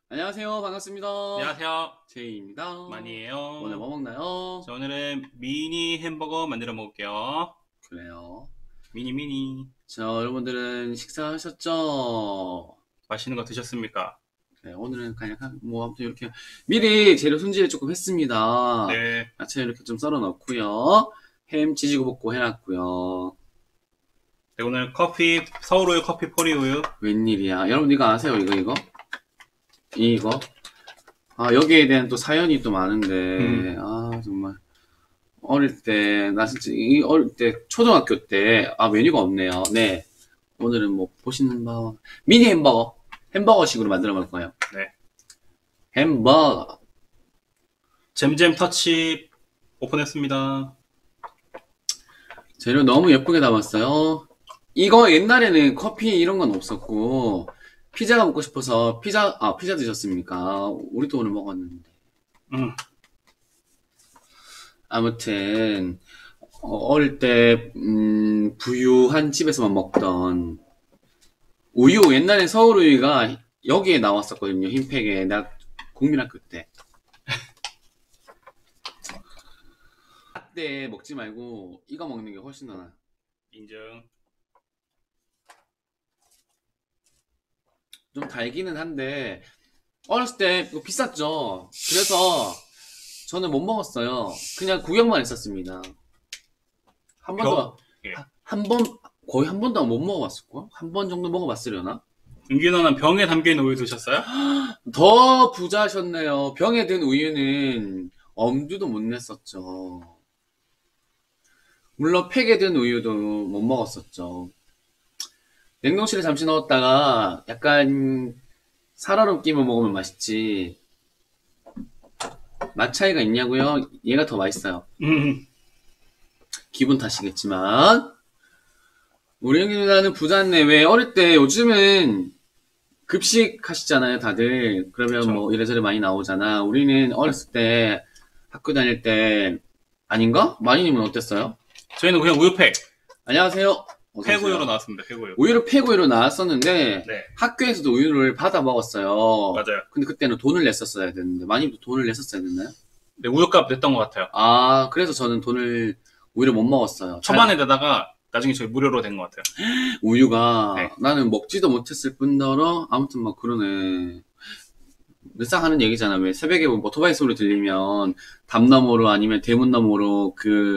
안녕하세요. 반갑습니다. 안녕하세요. 제이입니다. 만이에요. 오늘 뭐 먹나요? 자, 오늘은 미니 햄버거 만들어 먹을게요. 그래요. 미니. 자, 여러분들은 식사하셨죠? 맛있는 거 드셨습니까? 네, 오늘은 그냥 아무튼 이렇게 미리 재료 손질을 조금 했습니다. 네. 야채 이렇게 좀 썰어 넣고요. 햄 치즈고 볶고 해놨고요. 네, 오늘 커피, 서울우유 커피 포리우유. 웬일이야? 여러분 이거 아세요? 이거? 이거? 아, 여기에 대한 또 사연이 또 많은데, 정말. 어릴 때, 나 진짜, 어릴 때, 초등학교 때, 메뉴가 없네요. 네. 오늘은 뭐, 보시는 바와, 미니 햄버거. 햄버거식으로 만들어 볼 거예요. 네. 햄버거. 잼잼 터치 오픈했습니다. 재료 너무 예쁘게 담았어요. 이거 옛날에는 커피 이런 건 없었고, 피자가 먹고 싶어서, 피자 드셨습니까? 우리도 오늘 먹었는데. 음. 아무튼, 어릴 때, 부유한 집에서만 먹던 우유, 옛날에 서울우유가 여기에 나왔었거든요. 흰팩에. 나 국민학교 때. 그때 먹지 말고 이거 먹는 게 훨씬 더 나아. 인증. 좀 달기는 한데, 어렸을 때 이거 비쌌죠. 그래서 저는 못 먹었어요. 그냥 구경만 했었습니다. 한 번도, 예. 거의 한 번도 못 먹어봤을걸? 한 번 정도 먹어봤으려나? 윤기너는 병에 담겨있는 우유 드셨어요? 더 부자셨네요. 병에 든 우유는 엄두도 못 냈었죠. 물론 팩에 든 우유도 못 먹었었죠. 냉동실에 잠시 넣었다가 약간 살얼음 끼며 먹으면 맛있지. 맛 차이가 있냐고요? 얘가 더 맛있어요. 기분 탓이겠지만 우리 형님 누나는 부자네. 왜 어릴 때 요즘은 급식 하시잖아요, 다들. 그러면 그쵸. 뭐 이래저래 많이 나오잖아. 우리는 어렸을 때 학교 다닐 때 아닌가? 마니님은 어땠어요? 저희는 그냥 우유팩. 안녕하세요. 어서 오세요. 팩우유로 나왔습니다. 팩우유. 우유를 폐구유로 나왔었는데 네. 학교에서도 우유를 받아 먹었어요. 맞아요. 근데 그때는 돈을 냈었어야 됐는데 마님도 돈을 냈었어야 됐나요? 네, 우유값 냈던 것 같아요. 그래서 저는 우유를 못 먹었어요. 초반에 내다가 나중에 저희 무료로 된 것 같아요. 우유가 네. 나는 먹지도 못했을 뿐더러 아무튼 막 그러네. 늘상 하는 얘기잖아. 왜 새벽에 뭐 오토바이 소리 들리면 담 너머로 아니면 대문 너머로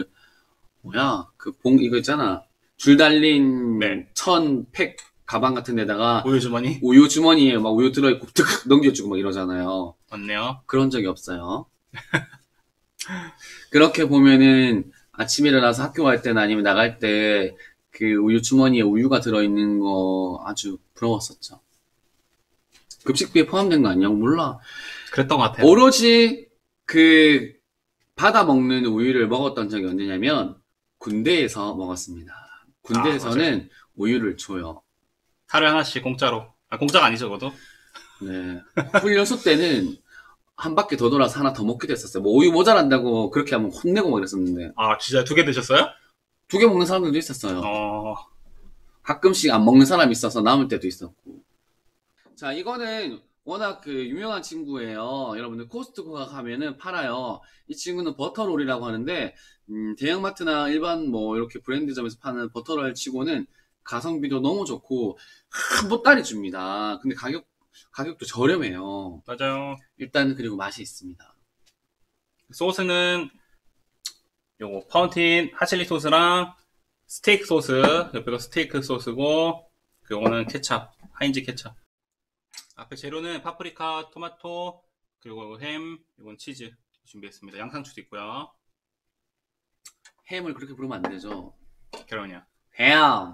이거 있잖아. 줄 달린 네. 팩 가방 같은 데다가 우유 주머니? 우유 주머니에 막 우유 들어있고 득 넘겨주고 막 이러잖아요. 맞네요. 그런 적이 없어요. 그렇게 보면은 아침에 일어나서 학교 갈 때나 아니면 나갈 때 그 우유 주머니에 우유가 들어있는 거 아주 부러웠었죠. 급식비에 포함된 거 아니냐고? 몰라. 그랬던 것 같아요. 오로지 받아 먹는 우유를 먹었던 적이 언제냐면 군대에서 먹었습니다. 군대에서는 우유를 줘요. 하루에 하나씩 공짜로. 공짜가 아니죠, 그것도? 네. 훈련소 때는 한 바퀴 더 돌아서 하나 더 먹기도 했었어요. 뭐 우유 모자란다고 그렇게 하면 혼내고 막 이랬었는데. 진짜 2개 드셨어요? 2개 먹는 사람들도 있었어요. 가끔씩 안 먹는 사람이 있어서 남을 때도 있었고. 자, 이거는 워낙 유명한 친구예요. 여러분들 코스트코가 가면은 팔아요. 이 친구는 버터롤이라고 하는데, 대형마트나 일반 뭐 이렇게 브랜드점에서 파는 버터롤 치고는 가성비도 너무 좋고, 한 보따리 줍니다. 근데 가격도 저렴해요. 맞아요. 일단 그리고 맛이 있습니다. 소스는 요거 파운틴 핫칠리 소스랑 스테이크 소스, 옆에가 스테이크 소스고, 요거는 케찹, 하인즈 케찹. 앞에 재료는 파프리카, 토마토, 그리고 햄, 이건 치즈 준비했습니다. 양상추도 있고요. 햄을 그렇게 부르면 안 되죠. 그러냐. 햄.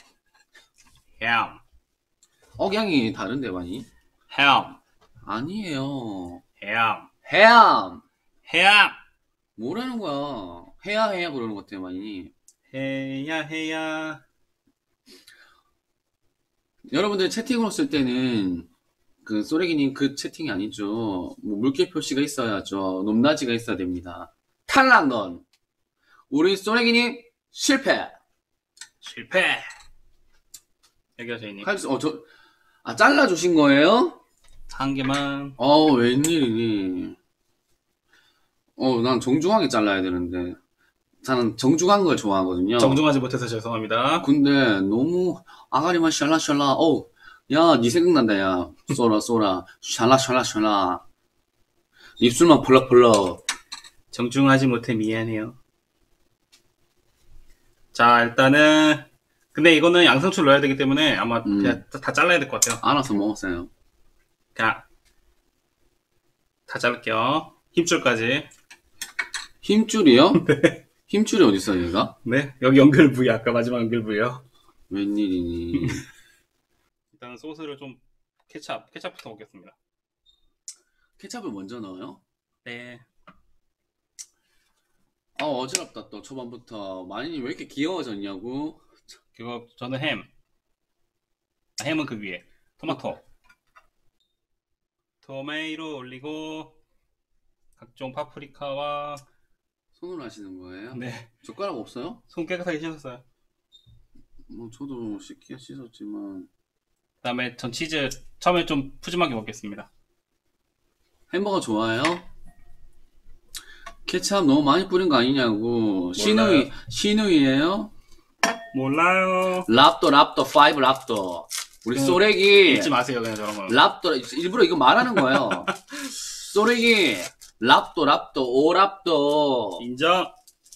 햄. 억양이 다른데 많이? 햄. 아니에요. 햄. 햄. 햄. 뭐라는 거야? 해야 그러는 것 같아요, 많이. 해야. 여러분들 채팅으로 쓸 때는 소래기님 채팅이 아니죠. 뭐 물개 표시가 있어야죠. 높낮이가 있어야 됩니다. 탈락 넌. 우리 소래기님 실패. 여기요, 저희님. 잘라주신 거예요? 한 개만. 웬일이니? 난 정중하게 잘라야 되는데. 저는 정중한 걸 좋아하거든요. 정중하지 못해서 죄송합니다. 근데 너무 아가리만 샬라샬라. 야, 니 생각난다, 야. 쏘라. 샬라샬라. 입술만 펄럭펄럭. 정중하지 못해 미안해요. 자, 일단은 근데 이거는 양상추를 넣어야 되기 때문에 아마 그냥 다 잘라야 될 것 같아요. 알아서 먹었어요. 자, 다 자를게요. 힘줄까지. 힘줄이요? 네. 힘줄이 어딨어, 얘가? 네, 여기 연결 부위, 아까 마지막 연결 부위요. 웬일이니? 일단 소스를 좀 케찹부터 먹겠습니다. 케찹을 먼저 넣어요? 네. 어지럽다, 또, 초반부터. 마니님 왜 이렇게 귀여워졌냐고? 그리고 저는 햄은 그 위에. 토마토. 토메이로 올리고, 각종 파프리카와, 손으로 하시는 거예요? 네. 젓가락 없어요? 손 깨끗하게 씻었어요. 저도 씻긴 씻었지만. 그 다음에 전 치즈, 처음에 좀 푸짐하게 먹겠습니다. 햄버거 좋아해요? 케찹 너무 많이 뿌린 거 아니냐고. 시누이에요? 몰라요. 랍더, 5 랍더. 우리 쏘레기. 잊지 마세요, 그냥 저런 거. 랍더, 일부러 이거 말하는 거예요. 쏘레기. 랍더, 5 랍더. 인정.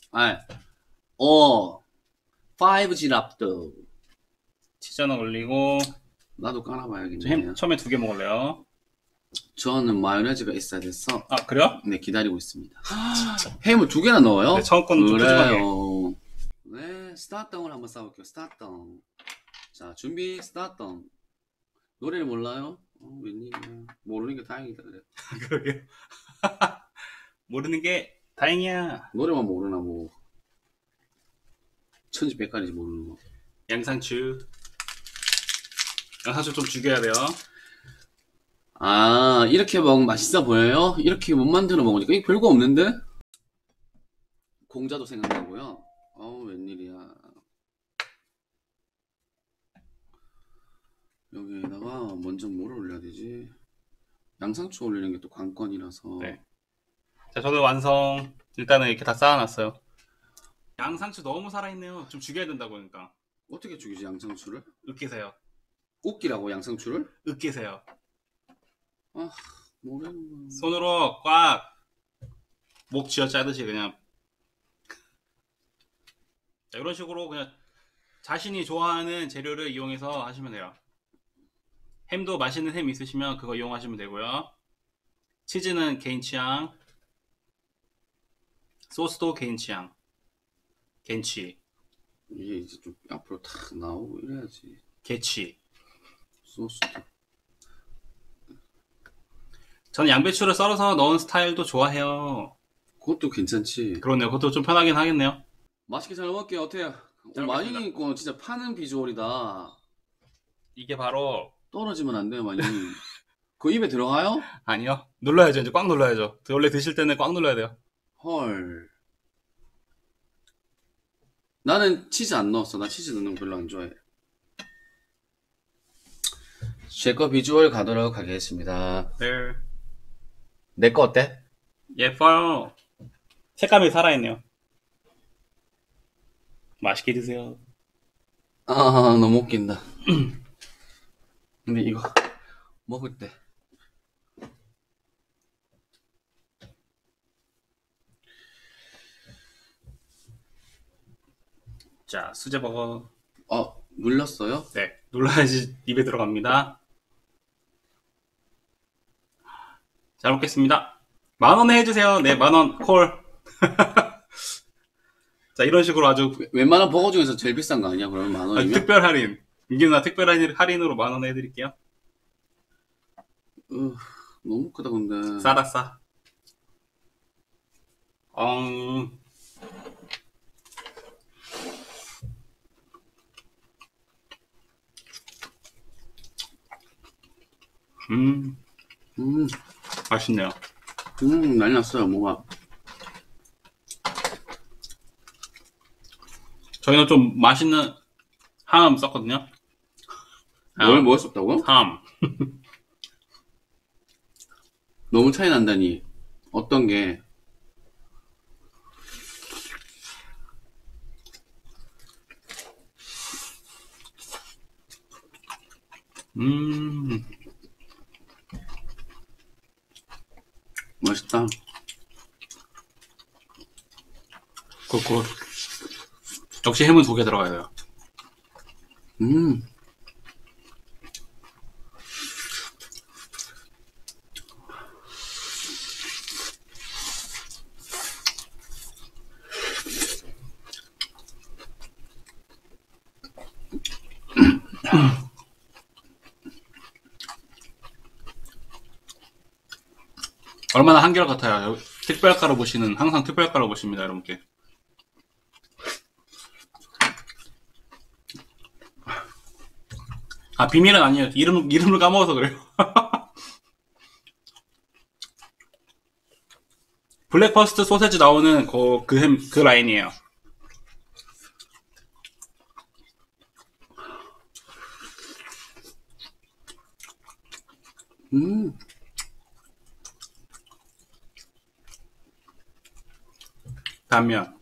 5G 랍더. 치즈 하나 올리고. 나도 깔아봐야겠네요. 처음에 2개 먹을래요. 저는 마요네즈가 있어야 돼서. 아, 그래요? 네, 기다리고 있습니다. 햄을 2개나 넣어요? 네, 처음 거는 좀 푸짐하게. 네, 스타트을 한번 싸볼게요. 스타트. 자, 준비, 스타트. 노래를 몰라요? 웬일이야. 모르는 게 다행이다, 그래. 그러게요. 모르는 게 다행이야. 노래만 모르나, 뭐. 천지백갈이지, 모르는 거. 양상추 좀 죽여야 돼요. 이렇게 먹으면 맛있어 보여요? 이렇게 못 만들어 먹으니까 이게 별거 없는데? 공자도 생각나고요. 웬일이야. 여기에다가 먼저 뭐를 올려야 되지? 양상추 올리는 게 또 관건이라서. 네. 자, 저도 완성. 일단은 이렇게 다 쌓아놨어요. 양상추 너무 살아있네요. 좀 죽여야 된다고 그러니까. 어떻게 죽이지, 양상추를? 으깨세요. 웃기라고, 양상추를? 으깨세요. 뭐라는 거야. 손으로 꽉 목 쥐어 짜듯이 그냥. 자, 이런 식으로 그냥 자신이 좋아하는 재료를 이용해서 하시면 돼요. 햄도 맛있는 햄 있으시면 그거 이용하시면 되고요. 치즈는 개인 취향. 소스도 개인 취향. 겐치. 이게 이제 좀 앞으로 탁 나오고 이래야지. 개치. 소스도. 저는 양배추를 썰어서 넣은 스타일도 좋아해요. 그것도 괜찮지. 그렇네요. 그것도 좀 편하긴 하겠네요. 맛있게 잘 먹을게요. 어때요? 잘 마니님 거 진짜 파는 비주얼이다. 이게 바로 떨어지면 안 돼요, 마니님. 그 입에 들어가요? 아니요. 눌러야죠. 이제 꽉 눌러야죠. 원래 드실 때는 꽉 눌러야 돼요. 헐. 나는 치즈 안 넣었어. 나 치즈 넣는 거 별로 안 좋아해. 제 거 비주얼 가도록 하겠습니다. 네. 내 거 어때? 예뻐요. 색감이 살아있네요. 맛있게 드세요. 너무 웃긴다. 근데 이거 먹을 때 자, 수제버거. 눌렸어요? 네. 눌러야지 입에 들어갑니다. 잘 먹겠습니다. 10,000원에 해주세요. 네, 10,000원 콜. 자, 이런 식으로 아주 웬만한 버거 중에서 제일 비싼 거 아니야? 그러면 10,000원이면? 특별 할인. 이게나 특별 할인으로 10,000원 해드릴게요. 너무 크다 근데. 싸다 싸. 맛있네요. 난리 났어요, 뭐가. 저희는 좀 맛있는 함 썼거든요. 뭘 썼다고요? 함. 너무 차이 난다니. 어떤 게? 맛있다. 굿굿. 역시 햄은 2개 들어가야 돼요. 얼마나 한결같아요. 특별가로 보시는, 항상 특별가로 보십니다, 여러분께. 아, 비밀은 아니에요. 이름을 까먹어서 그래요. 블랙퍼스트 소세지 나오는 그 라인이에요. 단면.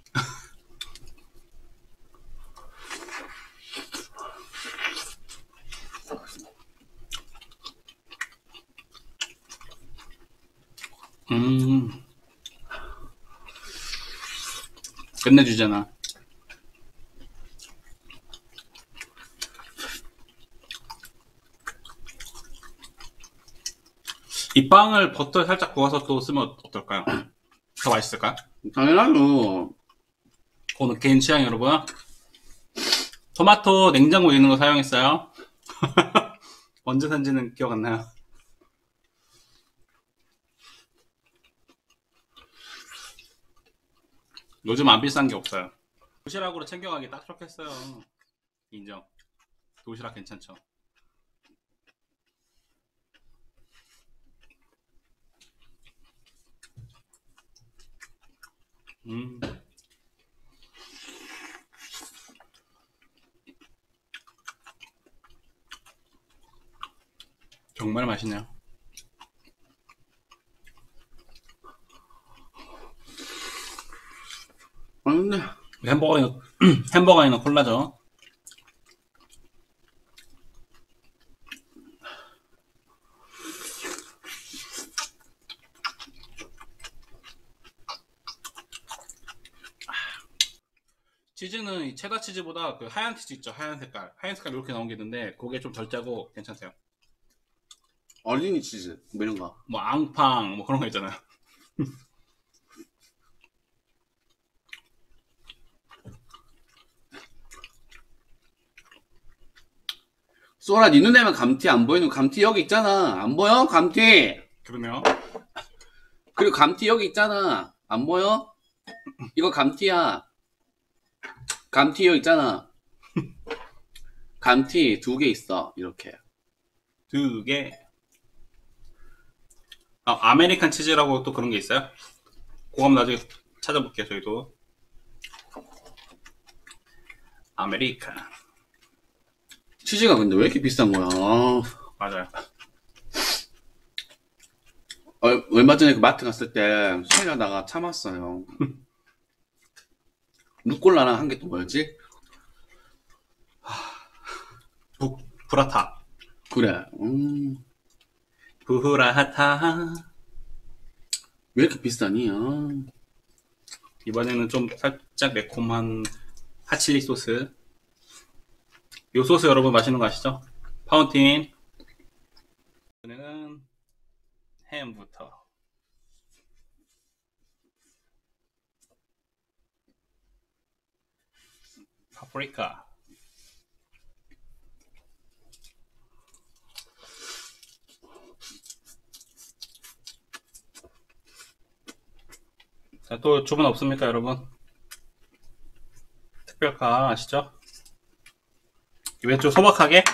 끝내주잖아. 이 빵을 버터에 살짝 구워서 또 쓰면 어떨까요? 더 맛있을까요? 당연하죠. 그거는 개인 취향, 여러분. 토마토 냉장고에 있는 거 사용했어요. 언제 산지는 기억 안 나요. 요즘 안 비싼 게 없어요. 도시락으로 챙겨가기 딱 좋겠어요. 인정. 도시락 괜찮죠. 정말 맛있네요. 근데 햄버거에는 콜라죠. 치즈는 이 체다 치즈보다 그 하얀 치즈 있죠. 하얀 색깔 이렇게 나온 게 있는데 그게 좀 덜 짜고 괜찮대요. 어린이 치즈 뭐 이런 거. 뭐 앙팡 뭐 그런 거 있잖아요. 소라 니 눈에만 감튀 안 보이는 감튀 여기 있잖아. 안 보여? 감튀. 그러면 그리고 감튀 여기 있잖아. 안 보여? 이거 감튀야. 감튀 여기 있잖아. 감튀 2개 있어. 이렇게. 2개. 아메리칸 치즈라고 또 그런 게 있어요? 그거 한번 나중에 찾아볼게요. 저희도 아메리칸 치즈가 근데 왜 이렇게 비싼 거야? 맞아요. 얼마 전에 그 마트 갔을 때 수행하다가 참았어요. 루꼴라랑 한 게 또 뭐였지? 브라타. 그래. 브라타. 왜 이렇게 비싸니? 이번에는 좀 살짝 매콤한 핫칠리 소스. 이 소스 여러분 맛있는 거 아시죠? 파운틴. 이번에는 햄부터. 파프리카. 자, 또 주문 없습니까, 여러분? 특별가 아시죠? 이번엔 좀 소박하게.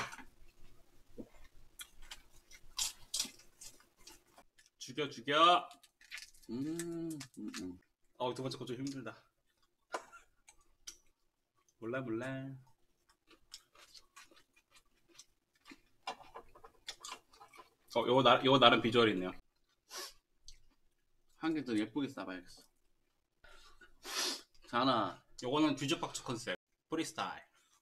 죽여. 2번째 거 좀 힘들다. 몰라. 요거 나름 비주얼이 있네요. 한 개 더 예쁘게 싸봐야겠어. 자나. 요거는 퓨즈박스 컨셉 프리스타일.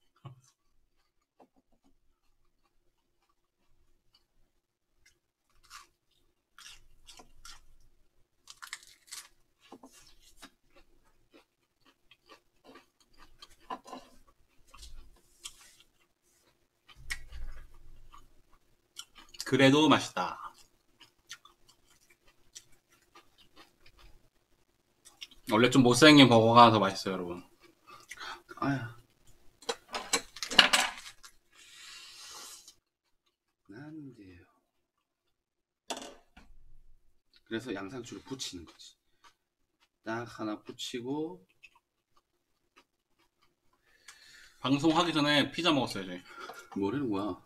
그래도 맛있다. 원래 좀 못생긴 버거가 더 맛있어요, 여러분. 아야. 난데요. 그래서 양상추를 붙이는 거지. 딱 하나 붙이고. 방송하기 전에 피자 먹었어요, 저희. 뭐라는 거야?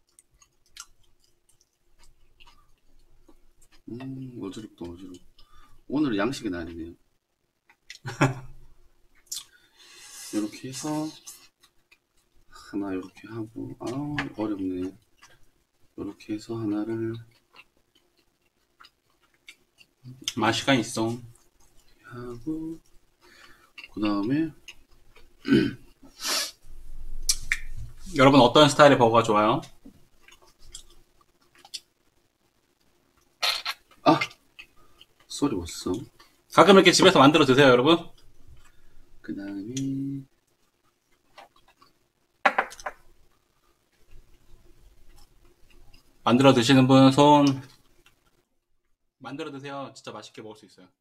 어지럽다, 어지럽. 오늘 양식의 날이네요. 이렇게 해서 하나 이렇게 하고, 아우 어렵네. 이렇게 해서 하나를 맛이가 있어. 하고, 그 다음에 여러분 어떤 스타일의 버거가 좋아요? 아! 쏘리 왔어. 가끔 이렇게 집에서 만들어 드세요, 여러분. 그 다음에 만들어 드시는 분 손. 만들어 드세요. 진짜 맛있게 먹을 수 있어요.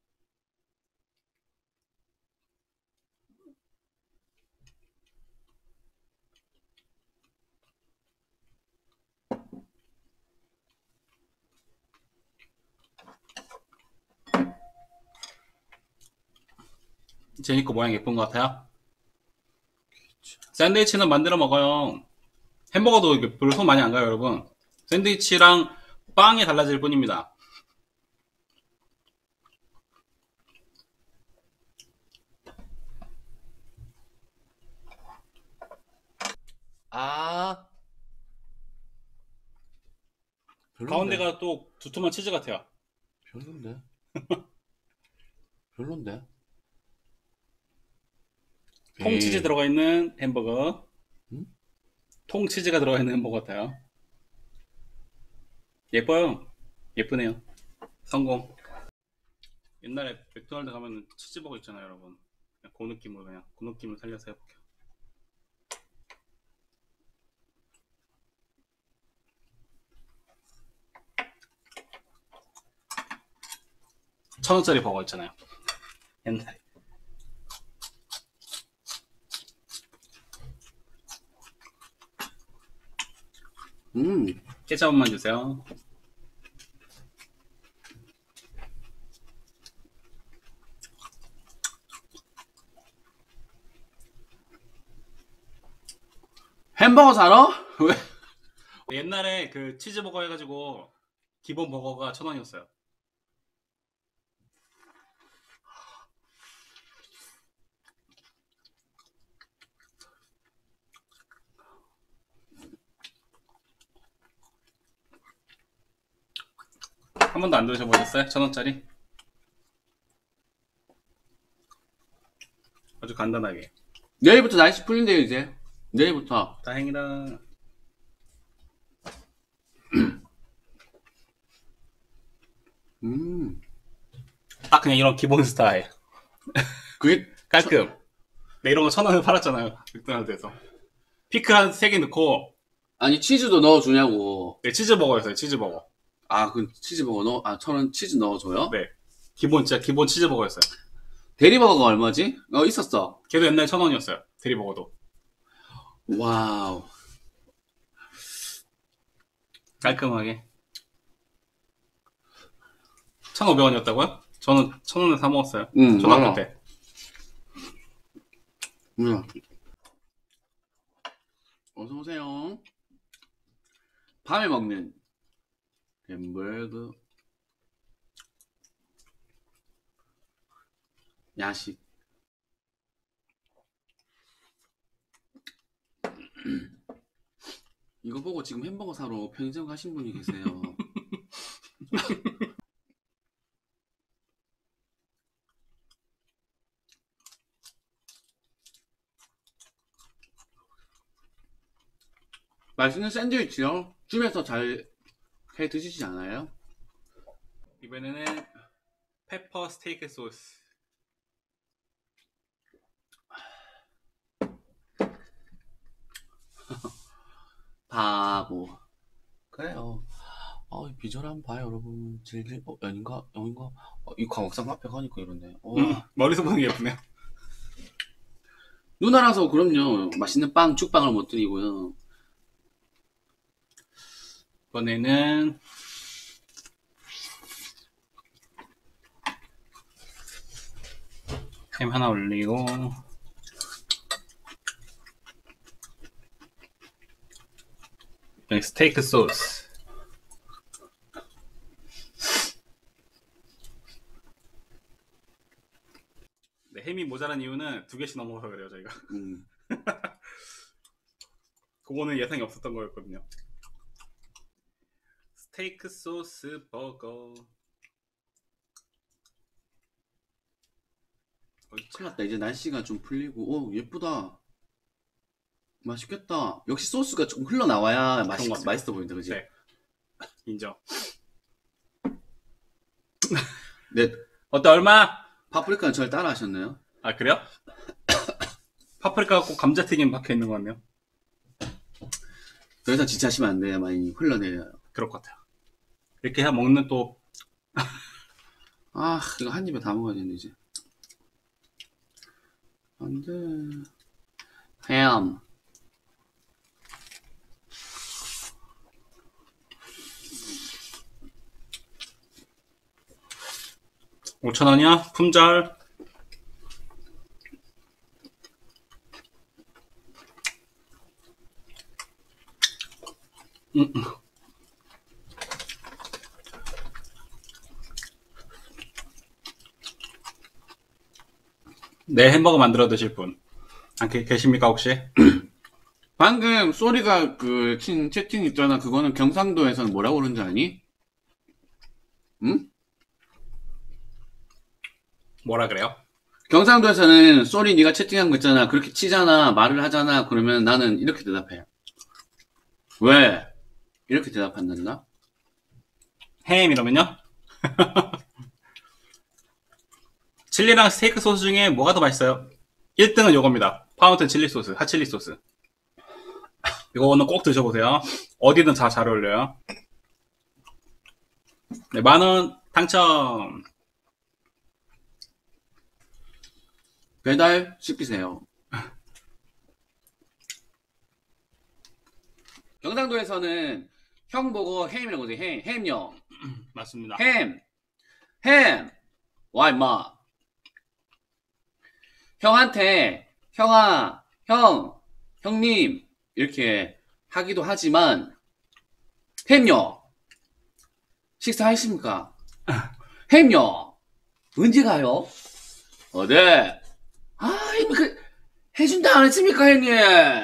제니 거 모양 예쁜 것 같아요? 샌드위치는 만들어 먹어요. 햄버거도 이게 별로 손 많이 안 가요, 여러분. 샌드위치랑 빵이 달라질 뿐입니다. 아 가운데가 또 두툼한 치즈 같아요. 별론데. 별론데. 통치즈 들어가 있는 햄버거. 응? 통치즈가 들어가 있는 햄버거 같아요. 예뻐요. 예쁘네요. 성공. 옛날에 맥도날드 가면 치즈버거 있잖아요, 여러분. 그 느낌으로 그냥 그 느낌을 살려서 해볼게요. $1,000원짜리 버거 있잖아요. 옛날에. 케첩만 주세요. 햄버거 사러? 왜? 옛날에 그 치즈버거 해가지고 기본 버거가 1,000원이었어요. 한 번도 안 드셔보셨어요? 1,000원짜리? 아주 간단하게. 내일부터 날씨 풀린대요, 이제. 내일부터. 다행이다. 딱 그냥 이런 기본 스타일. 그게 깔끔. 네, 이런 거 1,000원에 팔았잖아요. 맥도날드에서. 피클 한 3개 넣고. 아니 치즈도 넣어주냐고. 네, 치즈버거였어요. 치즈버거. 아, 그 치즈버거 1,000원 치즈 넣어줘요? 네. 진짜 기본 치즈버거였어요. 대리버거가 얼마지? 있었어. 걔도 옛날에 1,000원이었어요. 대리버거도. 와우. 깔끔하게. 1,500원이었다고요? 저는 1,000원에 사 먹었어요. 초등학교 맞아. 때. 어서오세요. 밤에 먹는 햄버거. 야식. 이거 보고 지금 햄버거 사러 편의점 가신 분이 계세요. 맛있는 샌드위치요. 집에서 잘 해 드시지 않아요? 이번에는 페퍼 스테이크 소스. 바보. 그래요. 비주얼 한번 봐요, 여러분. 질질, 연인가? 영인가? 이 과목상 앞에 가니까 이러네. 머리서 보는 게 예쁘네요. 누나라서 그럼요. 맛있는 빵, 죽빵을 못 드리고요. 이번에는 햄 하나 올리고 여기 스테이크 소스. 네, 햄이 모자란 이유는 2개씩 넘어서 그래요, 저희가. 그거는 예상이 없었던 거였거든요. 스테이크 소스 버거. 큰일 났다. 이제 날씨가 좀 풀리고, 예쁘다. 맛있겠다. 역시 소스가 조금 흘러나와야 맛있어 보인다, 그지? 네. 인정. 네. 어때, 얼마? 파프리카는 저를 따라 하셨나요? 아, 그래요? 파프리카가 꼭 감자튀김 박혀 있는 것 같네요. 더 이상 지체하시면 안 돼요. 많이 흘러내려요. 그럴 것 같아요. 이렇게 해야 먹는 또. 이거 한 입에 다 먹어야 되는데, 이제. 안 돼. 햄. $5,000원이야? 품절. 네, 햄버거 만들어 드실 분. 계십니까, 혹시? 방금 소리가 채팅 있잖아. 그거는 경상도에서는 뭐라고 그러는지 아니? 응? 뭐라 그래요? 경상도에서는 소리 네가 채팅한 거 있잖아. 그렇게 치잖아. 말을 하잖아. 그러면 나는 이렇게 대답해. 왜? 이렇게 대답한단다? 햄 이러면요? 칠리랑 스테이크 소스 중에 뭐가 더 맛있어요? 1등은 요겁니다. 파운틴 칠리 소스, 핫칠리 소스. 이거는 꼭 드셔보세요. 어디든 다 잘 어울려요. 네, 10,000원 당첨. 배달 시키세요. 경상도에서는 형 보고 햄이라고 해. 햄요. 맞습니다. 햄. 와, 임마. 형한테, 형아, 형님, 이렇게 하기도 하지만, 햄요. 식사하십니까? 햄요. 언제 가요? 네. 형님, 해준다 안 했습니까, 형님?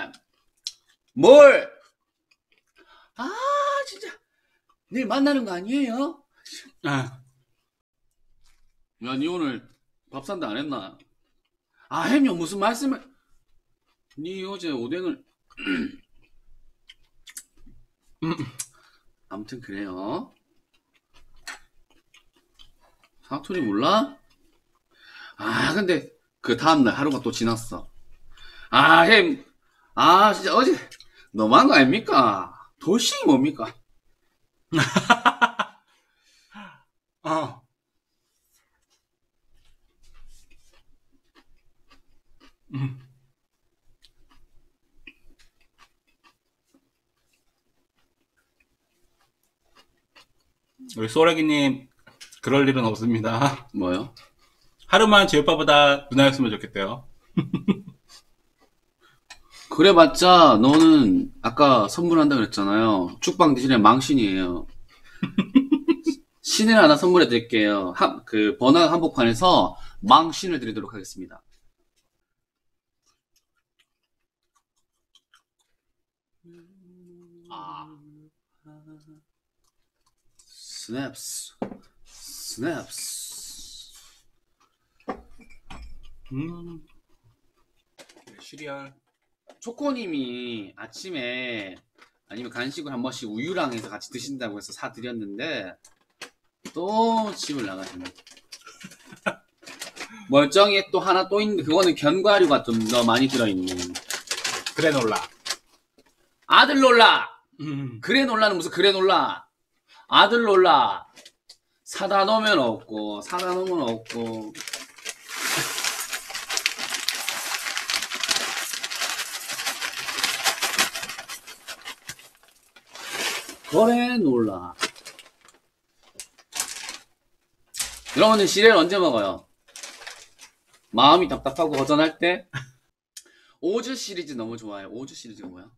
뭘? 진짜. 내일 만나는 거 아니에요? 야, 니 오늘 밥 산다 안 했나? 햄요, 무슨 말씀을. 니 어제 오뎅을. 아무튼 그래요. 사투리 몰라? 근데 그 다음날 하루가 또 지났어. 햄. 진짜 어제 너무한 거 아닙니까? 돌싱이 뭡니까? 우리 소라기님 그럴 일은 없습니다. 뭐요? 하루만 제 오빠보다 누나였으면 좋겠대요. 그래봤자 너는 아까 선물한다 그랬잖아요. 죽방 대신에 망신이에요. 신을 하나 선물해 드릴게요. 번화 한복판에서 망신을 드리도록 하겠습니다. 스냅스. 시리얼. 초코님이 아침에 아니면 간식을 한 번씩 우유랑 해서 같이 드신다고 해서 사드렸는데 또 집을 나가시네. 멀쩡히 또 하나 또 있는데 그거는 견과류가 좀 더 많이 들어있는 그래놀라. 아들 놀라. 그래놀라는 무슨 그래놀라. 아들 놀라. 사다 놓으면 없고 사다 놓으면 없고. 그래놀라. 여러분들 시리얼 언제 먹어요? 마음이 답답하고 허전할 때? 오즈 시리즈 너무 좋아요. 오즈 시리즈가 뭐야?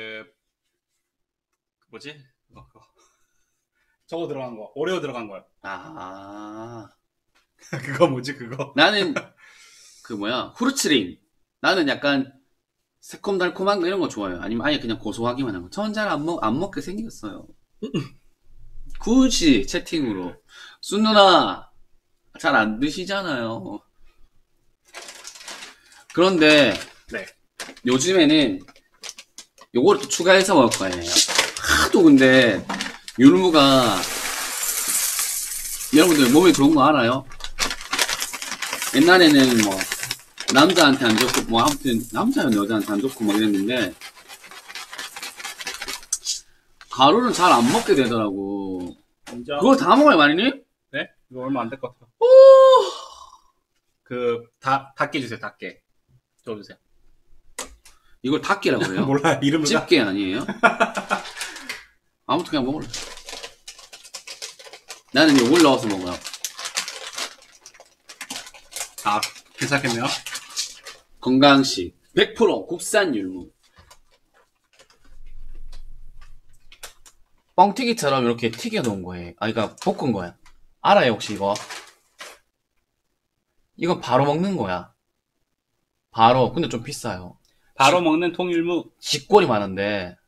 뭐지? 그거. 저거 들어간 거. 오레오 들어간 거야. 아. 그거 뭐지 그거? 나는 그 뭐야? 후르츠링. 나는 약간 새콤달콤한 거 이런 거 좋아해요. 아니면 아예 그냥 고소하기만 한 거. 전 잘 안 먹게 생겼어요. 굳이 채팅으로. 순 누나 잘 안 드시잖아요. 그런데 네. 요즘에는 요거를 또 추가해서 먹을 거예요. 하도 근데 율무가 여러분들 몸에 좋은 거 알아요? 옛날에는 뭐 남자한테 안 좋고 뭐 아무튼 남자는 여자한테 안 좋고 막 이랬는데 가루는 잘 안 먹게 되더라고. 진짜? 그걸 다 먹어요, 마리님? 네? 이거 얼마 안 될 것 같아요. 닭게 주세요, 닭게. 저 주세요. 이걸 닭게라고 해요? 몰라요, 이름을. 집게 아니에요? 아무튼 그냥 먹을래. 나는 이거 물 넣어서 먹어요. 아, 괜찮겠네요. 건강식 100% 국산 율무. 뻥튀기처럼 이렇게 튀겨 놓은 거예요. 아, 그러니까 볶은 거야. 알아요, 혹시 이거? 이건 바로 먹는 거야. 바로. 근데 좀 비싸요. 바로 먹는 통일무. 식골이 많은데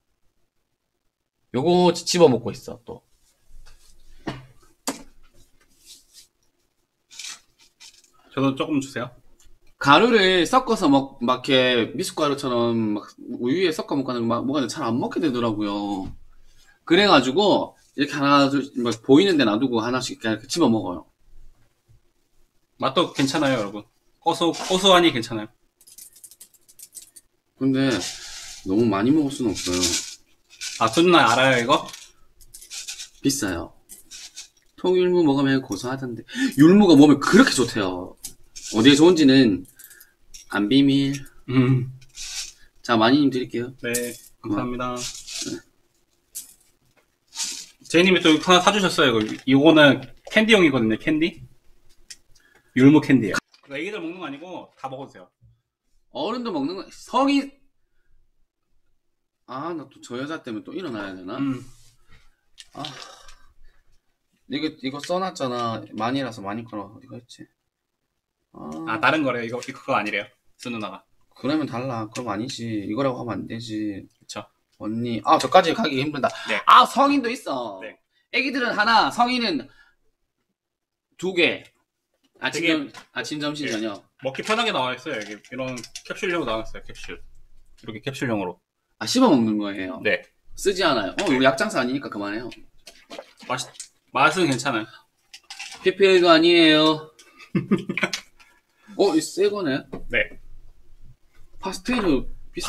요거 집어 먹고 있어 또. 저도 조금 주세요. 가루를 섞어서 막 이렇게 미숫가루처럼 막 우유에 섞어 먹는 거 뭐가 잘 안 먹게 되더라고요. 그래가지고 이렇게 하나 막 보이는 데 놔두고 하나씩 이렇게 집어 먹어요. 맛도 괜찮아요, 여러분. 고소하니 괜찮아요. 근데 너무 많이 먹을 수는 없어요. 아, 순누나 알아요, 이거? 비싸요. 통율무 먹으면 고소하던데. 율무가 몸에 그렇게 좋대요. 어디에 좋은지는 안 비밀. 자, 마니님 드릴게요. 네, 감사합니다. 제이님이 또 하나 사주셨어요. 이거는 캔디용이거든요, 캔디? 율무 캔디예요. 애기들 먹는 거 아니고 다 먹어주세요. 어른도 먹는 거, 성인, 아, 나 또 저 여자 때문에 또 일어나야 되나? 아, 이거 써놨잖아. 많이라서 많이 거라. 어디가 있지? 아, 다른 거래요. 이거 그거 아니래요. 쓴 누나가. 그러면 달라. 그럼 아니지. 이거라고 하면 안 되지. 그쵸. 언니, 아, 저까지 가기 힘들다. 네. 아, 성인도 있어. 네. 애기들은 하나, 성인은 2개. 아침, 점심, 네. 저녁. 먹기 편하게 나와있어요. 여기 이런 캡슐용으로 나와있어요. 캡슐. 이렇게 캡슐용으로. 아, 씹어 먹는 거예요. 네. 쓰지 않아요. 우리 약장사 아니니까 그만해요. 맛은 괜찮아요. PPL도 아니에요. 이 새 거네. 네. 파스텔은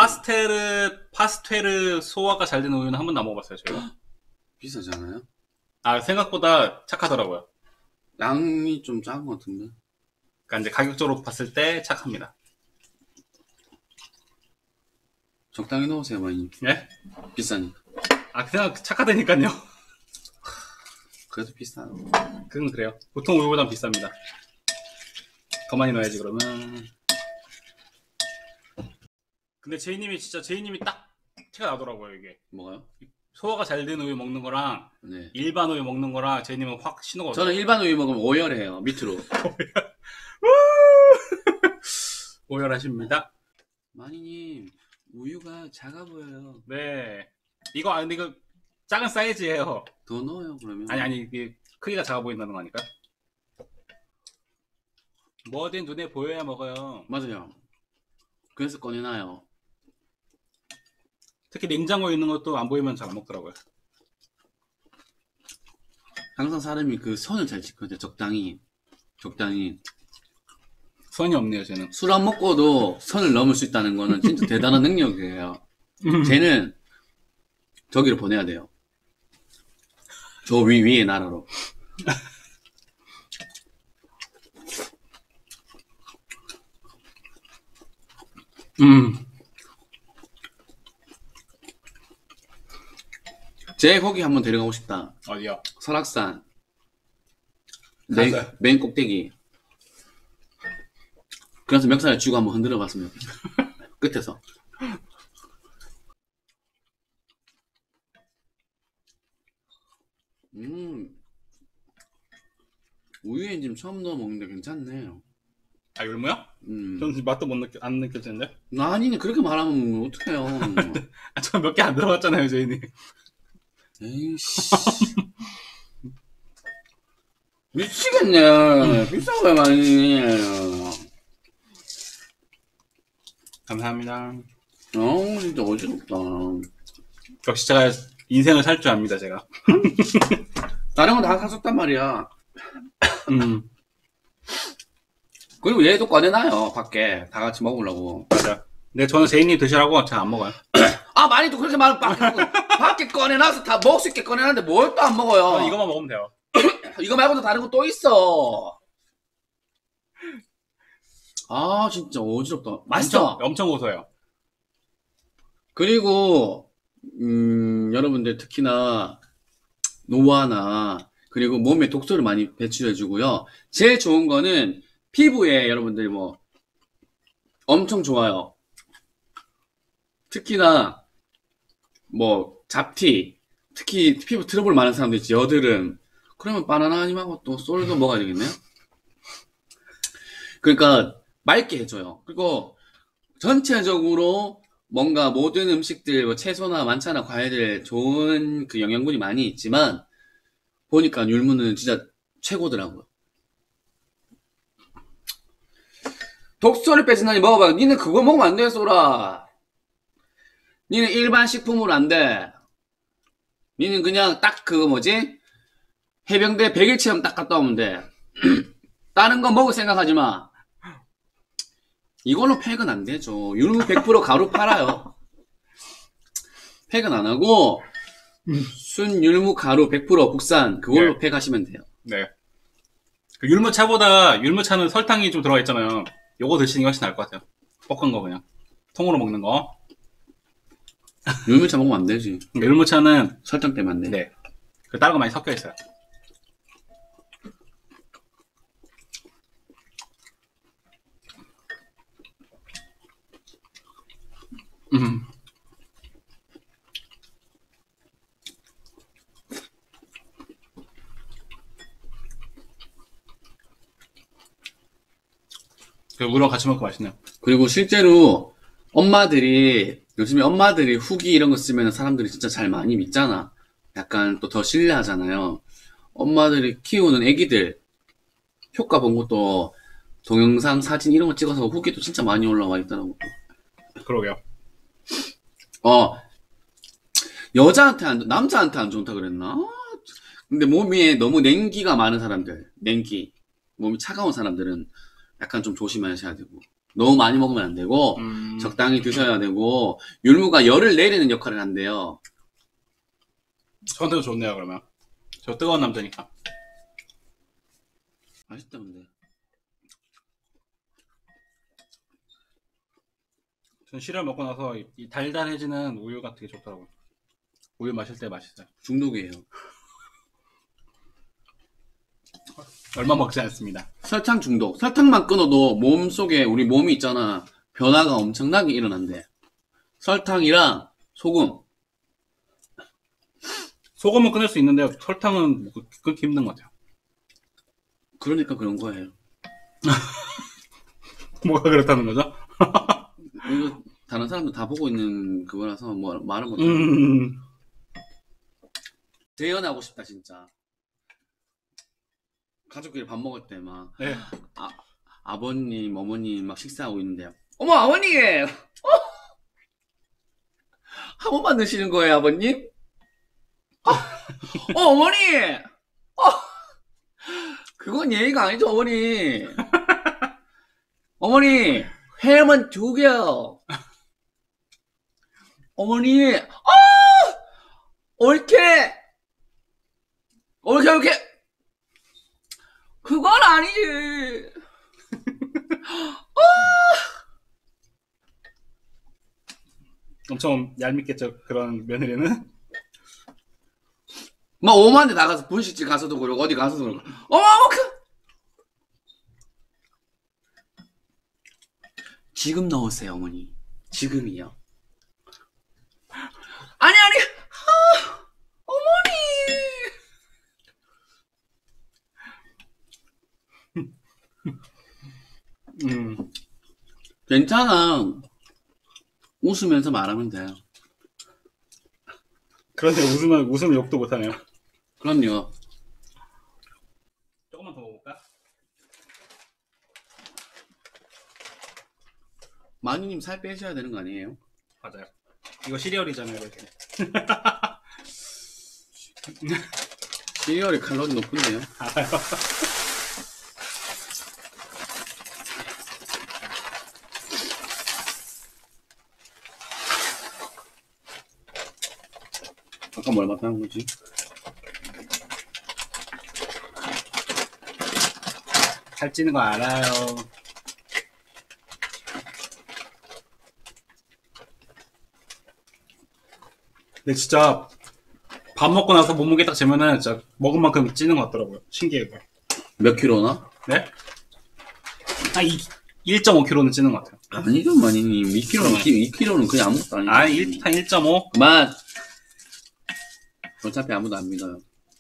파스테르 소화가 잘 되는 우유는 한 번도 안 먹어봤어요, 저희가. 비싸지 않아요? 아, 생각보다 착하더라고요. 양이 좀 작은 것 같은데. 그러니까 이제 가격적으로 봤을 때 착합니다. 적당히 넣으세요, 많이. 예? 비싸니까. 아, 그냥 착하다니까요. 그래도 비싸요. 그건 그래요. 보통 우유보단 비쌉니다. 더 많이 넣어야지, 그러면. 근데 제이님이 딱 티가 나더라고요, 이게. 뭐가요? 소화가 잘 되는 우유 먹는 거랑 네. 일반 우유 먹는 거랑 제이님은 확 신호가 저는 일반 우유 먹으면 오열해요, 밑으로. 오열하십니다. 마니님, 우유가 작아 보여요. 네. 근데 이거 작은 사이즈예요. 더 넣어요, 그러면. 아니, 이게 크기가 작아 보인다는 거니까. 뭐든 눈에 보여야 먹어요. 맞아요. 그래서 꺼내놔요. 특히 냉장고에 있는 것도 안 보이면 잘 안 먹더라고요. 항상 사람이 그 선을 잘 지켜야 돼. 적당히. 선이 없네요, 쟤는. 술 안 먹고도 선을 넘을 수 있다는 거는 진짜 대단한 능력이에요. 쟤는 저기로 보내야 돼요. 저 위의 나라로. 제 거기 한번 데려가고 싶다. 어디요? 설악산. 갔어요? 맨 꼭대기. 그래서 멱살을 쥐고 한번 흔들어 봤으면 끝에서. 우유엔 지금 처음 넣어 먹는데 괜찮네요. 아, 율무요? 저는 맛도 안 느껴지는데? 아니, 그렇게 말하면 어떡해요. 아, 저 몇 개 안 들어갔잖아요, 저희는. 에이씨. 미치겠네. 비싼 거야, 많이. 감사합니다. 진짜 어지럽다. 역시 제가 인생을 살 줄 압니다, 제가. 다른 건 다 사줬단 말이야. 그리고 얘도 꺼내놔요, 밖에. 다 같이 먹으려고. 맞아. 근데 저는 제이님 드시라고 잘 안 먹어요. 아, 많이 또 그렇게 말하면 밖에 꺼내놔서 다 먹을 수 있게 꺼내놨는데 뭘 또 안 먹어요. 저는 이거만 먹으면 돼요. 이거 말고도 다른 거 또 있어. 아, 진짜 어지럽다. 맛있어. 엄청 고소해요. 그리고, 여러분들 특히나 노화나, 그리고 몸에 독소를 많이 배출해주고요. 제일 좋은 거는 피부에 여러분들 엄청 좋아요. 특히나, 잡티, 특히 피부 트러블 많은 사람들 있지, 여드름. 그러면 바나나 아님하고 또 쏠도 먹어야 되겠네요? 그러니까, 맑게 해줘요. 그리고, 전체적으로 뭔가 모든 음식들, 채소나 만차나 과일들 좋은 그 영양분이 많이 있지만, 보니까 율무는 진짜 최고더라고요. 독소를 빼진다니 먹어봐. 니는 그거 먹으면 안 돼, 쏘라. 니는 일반 식품으로 안 돼. 니는 그냥 딱 해병대 100일 체험 딱 갔다 오면 돼. 다른 거 먹을 생각하지 마. 이걸로 팩은 안 되죠. 율무 100% 가루 팔아요. 팩은 안 하고, 순율무 가루 100% 국산, 그걸로 네. 팩하시면 돼요. 네. 그 율무차보다, 율무차는 설탕이 좀 들어가 있잖아요. 요거 드시는 게 훨씬 나을 것 같아요. 볶은 거 그냥. 통으로 먹는 거. 율무차 먹으면 안 되지. 율무차는, 설탕 때문에 안 돼. 네. 그 다른 거 많이 섞여 있어요. 그 우유랑 같이 먹고 맛있네요. 그리고 실제로 요즘에 엄마들이 후기 이런 거 쓰면 사람들이 진짜 잘 많이 믿잖아. 약간 또 더 신뢰하잖아요. 엄마들이 키우는 애기들 효과 본 것도 동영상, 사진 이런 거 찍어서 후기도 진짜 많이 올라와 있더라고. 그러게요. 남자한테 안 좋다 그랬나? 근데 몸에 너무 냉기가 많은 사람들, 몸이 차가운 사람들은 약간 좀 조심하셔야 되고, 너무 많이 먹으면 안 되고, 적당히 드셔야 되고, 율무가 열을 내리는 역할을 한대요. 저한테도 좋네요, 그러면. 저 뜨거운 남자니까. 맛있다, 근데. 전 시리얼 먹고 나서 이 달달해지는 우유가 되게 좋더라고요. 우유 마실 때 맛있어요. 중독이에요. 얼마 먹지 않습니다. 설탕 중독. 설탕만 끊어도 몸속에 우리 몸이 있잖아. 변화가 엄청나게 일어난대. 설탕이랑 소금. 소금은 끊을 수 있는데 설탕은 끊기 힘든 것 같아요. 그러니까 그런 거예요. 뭐가 그렇다는 거죠? 이거 다른 사람들 다 보고 있는 그거라서 말은 못해. 재현하고 싶다 진짜. 가족끼리 밥 먹을 때 막 네. 아버님, 어머님 막 식사하고 있는데 어머 아버님! 한 번만 넣으시는 거예요, 아버님? 어머니! 그건 예의가 아니죠, 어머니. 어머니, 햄은 2개요. 어머니, 옳게! 옳게! 그건 아니지. 엄청 얄밉겠죠, 그런 며느리는. 막 오만데 나가서 분식집 가서도 그러고 어디 가서도 그러고 지금 넣으세요 어머니. 지금이요. 아니 어머니. 괜찮아. 웃으면서 말하면 돼요. 그런데 웃으면 욕도 못하네요. 그럼요. 조금만 더 먹을까? 마니님 살 빼셔야 되는 거 아니에요? 맞아요. 이거 시리얼이잖아요, 이렇게. 시리얼이 칼로리 높은데요? 알아요. 아까 뭘 맡아는 거지? 살찌는 거 알아요. 근데 진짜 밥 먹고 나서 몸무게 딱 재면은 진짜 먹은 만큼 찌는 것 같더라고요. 신기해요. 몇 킬로나? 네? 한 1.5kg는 찌는 것 같아요. 아니죠 마니님. 2kg는 그냥 아무것도 아니죠. 한 1.5? 그만. 어차피 아무도 안 믿어요.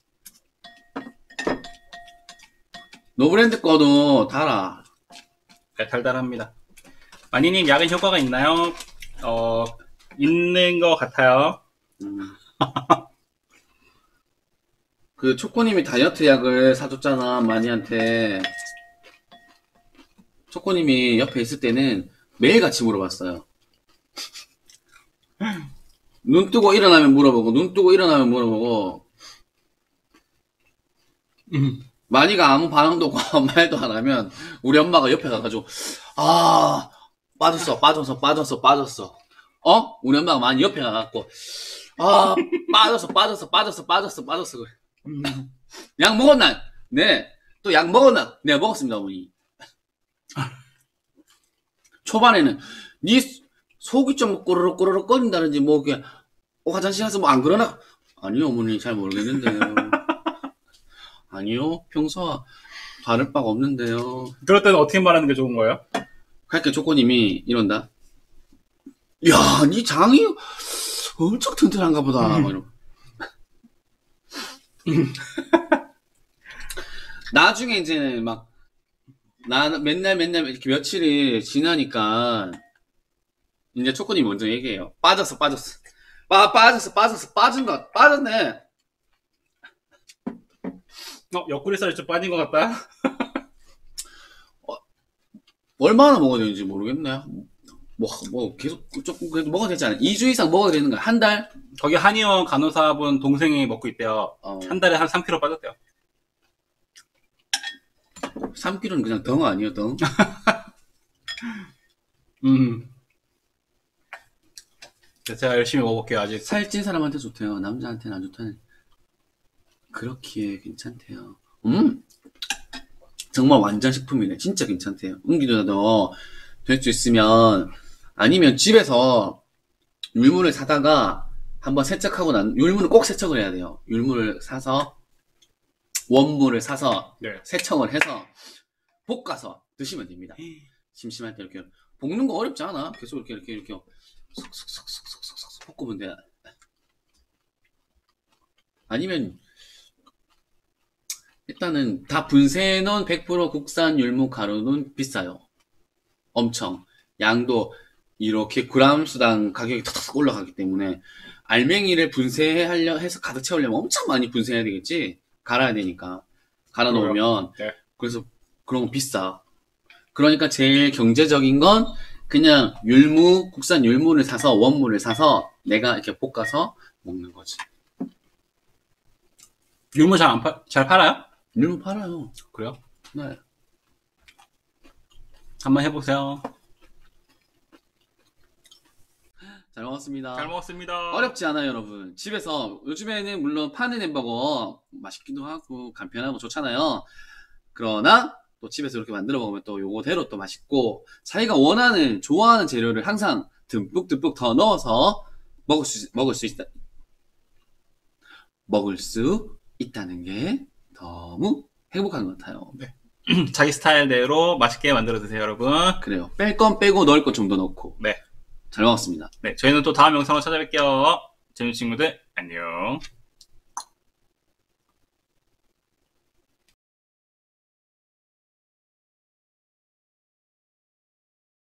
노브랜드 거도 달아. 네, 달달합니다. 마니님 약은 효과가 있나요? 있는 것 같아요. 그 초코님이 다이어트 약을 사줬잖아 마니한테. 초코님이 옆에 있을 때는 매일같이 물어봤어요. 눈 뜨고 일어나면 물어보고 눈 뜨고 일어나면 물어보고 마니가 아무 반응도 없고 말도 안 하면 우리 엄마가 옆에 가가지고 빠졌어 우리 엄마가 마니 옆에 가갖고 빠졌어 그래. 약 먹었나? 네. 또 약 먹었나? 네 먹었습니다 어머니. 초반에는 니 속이 좀 꼬르륵 거린다든지 뭐 그게 화장실 가서 뭐 안 그러나? 아니요 어머니 잘 모르겠는데요. 아니요 평소와 다를 바가 없는데요. 그럴 때는 어떻게 말하는 게 좋은 거예요? 그러니까 조코님이 이런다. 야, 니 장이 엄청 튼튼한가 보다. 막 이러고. 나중에 이제 막 맨날 이렇게 며칠이 지나니까 이제 초코님이 먼저 얘기해요. 빠졌네. 옆구리살이 좀 빠진 것 같다. 얼마나 먹어야 되는지 모르겠네. 뭐 계속 조금 그래도 먹어야 되지 않아요? 2주 이상 먹어야 되는 거야? 한 달? 거기 한의원 간호사분 동생이 먹고 있대요. 한 달에 한 3kg 빠졌대요. 3kg는 그냥 덩 아니에요, 덩? 제가 열심히 먹어볼게요, 아직. 살찐 사람한테 좋대요. 남자한테는 안 좋다네. 그렇기에 괜찮대요. 정말 완전 식품이네. 진짜 괜찮대요. 은기누나도 될 수 있으면, 아니면 집에서 율무를 사다가 한번 세척하고 율무는 꼭 세척을 해야 돼요. 율무를 사서, 원무를 사서, 네. 세척을 해서, 볶아서 드시면 됩니다. 심심할 때 이렇게. 볶는 거 어렵지 않아. 계속 이렇게 쏙쏙쏙쏙쏙쏙 볶으면 돼. 아니면, 일단은 다 분쇄해 놓은 100% 국산 율무 가루는 비싸요. 엄청. 양도 이렇게 그램수당 가격이 탁탁 올라가기 때문에 알맹이를 분쇄하려 해서 가득 채우려면 엄청 많이 분쇄해야 되겠지. 갈아야 되니까. 갈아 놓으면. 네. 그래서 그런 거 비싸. 그러니까 제일 경제적인 건 그냥 율무, 국산 율무를 사서 원무를 사서 내가 이렇게 볶아서 먹는 거지. 율무 잘 팔아요? 율무 팔아요. 그래요? 네. 한번 해보세요. 잘 먹었습니다. 잘 먹었습니다. 어렵지 않아요, 여러분. 집에서 요즘에는 물론 파는 햄버거 맛있기도 하고 간편하고 좋잖아요. 그러나 또 집에서 이렇게 만들어 먹으면 또 요거대로 또 맛있고 자기가 원하는 좋아하는 재료를 항상 듬뿍듬뿍 더 넣어서 먹을 수 있다는 게 너무 행복한 것 같아요. 네. 자기 스타일대로 맛있게 만들어 드세요, 여러분. 그래요. 뺄 건 빼고 넣을 건 좀 더 넣고. 네. 잘 먹었습니다. 네, 저희는 또 다음 영상으로 찾아뵐게요. 재밌는 친구들, 안녕.